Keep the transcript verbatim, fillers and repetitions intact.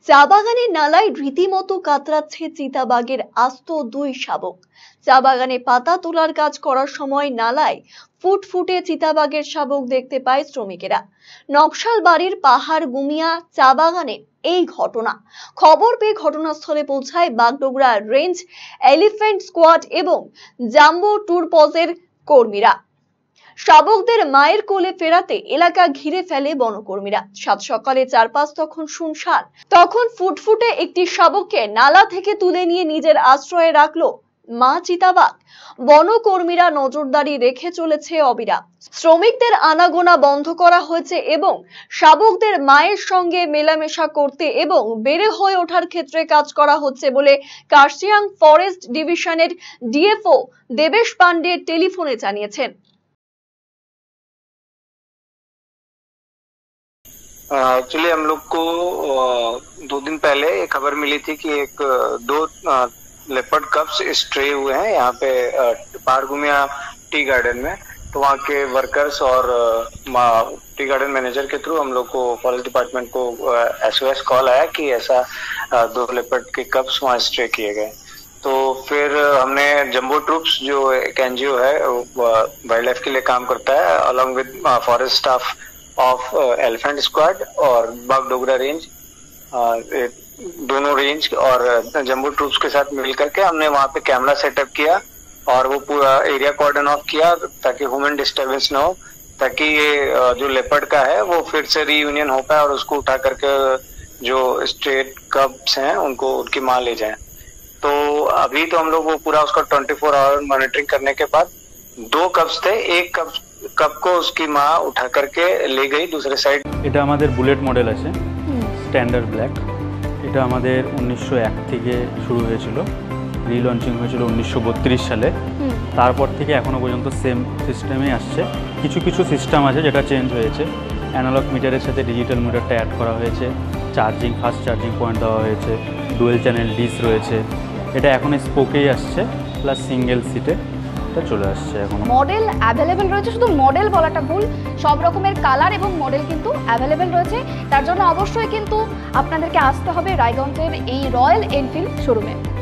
চা বাগানের নালায় রীতিমতো কাতরাচ্ছে চিতাবাঘের আস্ত দুই শাবক। চা বাগানে পাতা তোলার কাজ করার সময় নালায় ফুটফুটে চিতাবাঘের শাবক দেখতে পায় শ্রমিকেরা। নকশাল বাড়ির পাহাড় গুমিয়া চা বাগানের এই ঘটনা। খবর পেয়ে ঘটনাস্থলে পৌঁছায় বাগডোগরা রেঞ্জ এলিফ্যান্ট স্কোয়াড এবং জাম্বো ট্যুরপজের কর্মীরা। শাবকদের মায়ের কোলে ফেরাতে এলাকা ঘিরে ফেলে বনকর্মীরা। সাত সকালে চারপাশ তখন শুনশান। তখন ফুটফুটে একটি শাবককে নালা থেকে তুলে নিয়ে নিজের আশ্রয়ে রাখলো মা চিতাবাঘ। বনকর্মীরা নজরদারি রেখে চলেছে অবিরাম। শ্রমিকদের আনাগোনা বন্ধ করা হয়েছে এবং শাবকদের মায়ের সঙ্গে মেলামেশা করতে এবং বেড়ে হয়ে ওঠার ক্ষেত্রে কাজ করা হচ্ছে বলে কার্শিয়াং ফরেস্ট ডিভিশনের ডিএফও দেবেশ পান্ডে টেলিফোনে জানিয়েছেন। एक्चुअली हम लोग को दो दिन पहले एक खबर मिली थी कि एक दो लेपर्ड कप्स स्ट्रे हुए हैं यहाँ पे पहाड़ गुमिया टी गार्डन में। तो वहाँ के वर्कर्स और टी गार्डन मैनेजर के थ्रू हम लोग को फॉरेस्ट डिपार्टमेंट को एसओएस कॉल आया कि ऐसा दो लेपर्ड के कप्स वहाँ स्ट्रे किए गए। तो फिर हमने जंबो ट्रूप्स जो एक एनजीओ है वाइल्ड लाइफ के लिए काम करता है along with forest staff of elephant squad और बागडोगरा रेंज, दोनों रेंज और जंबो ट्रूप्स के साथ मिल करके हमने वहाँ पे कैमरा सेटअप किया और वो पूरा एरिया कॉर्डन ऑफ किया ताकि ह्यूमन डिस्टर्बेंस ना हो, ताकि ये जो लेपर्ड का है वो फिर से रीयूनियन हो पाए और उसको उठा करके जो स्ट्रेट कब्स हैं उनको उनकी माँ ले जाए। तो अभी तो हम लोग वो पूरा उसका ट्वेंटी फोर आवर मॉनिटरिंग करने के बाद दो कब्स थे, एक कब कब को उसकी माँ उठा करके ले गई दूसरे साइड। এটা আমাদের বুলেট মডেল আছে স্ট্যান্ডার্ড ব্ল্যাক। এটা আমাদের উনিশশো এক থেকে শুরু হয়েছিল, রিলঞ্চিং হয়েছিল উনিশশো বত্রিশ সালে। তারপর থেকে এখনো পর্যন্ত সেম সিস্টেমে আসছে। কিছু কিছু সিস্টেম আছে যেটা চেঞ্জ হয়েছে। অ্যানালগ মিটারের সাথে ডিজিটাল মিটারটা অ্যাড করা হয়েছে, চার্জিং ফাস্ট চার্জিং পয়েন্ট দেওয়া হয়েছে, ডুয়েল চ্যানেল ডিস রয়েছে। এটা এখন স্পোকেই আসছে প্লাস সিঙ্গেল সিটে চলে আসছে। এখন মডেল অ্যাভেলেবেল রয়েছে, শুধু মডেল বলাটা ভুল, সব রকমের কালার এবং মডেল কিন্তু অ্যাভেলেবেল রয়েছে। তার জন্য অবশ্যই কিন্তু আপনাদেরকে আসতে হবে রায়গঞ্জের এই রয়্যাল এনফিল্ড শোরুমে।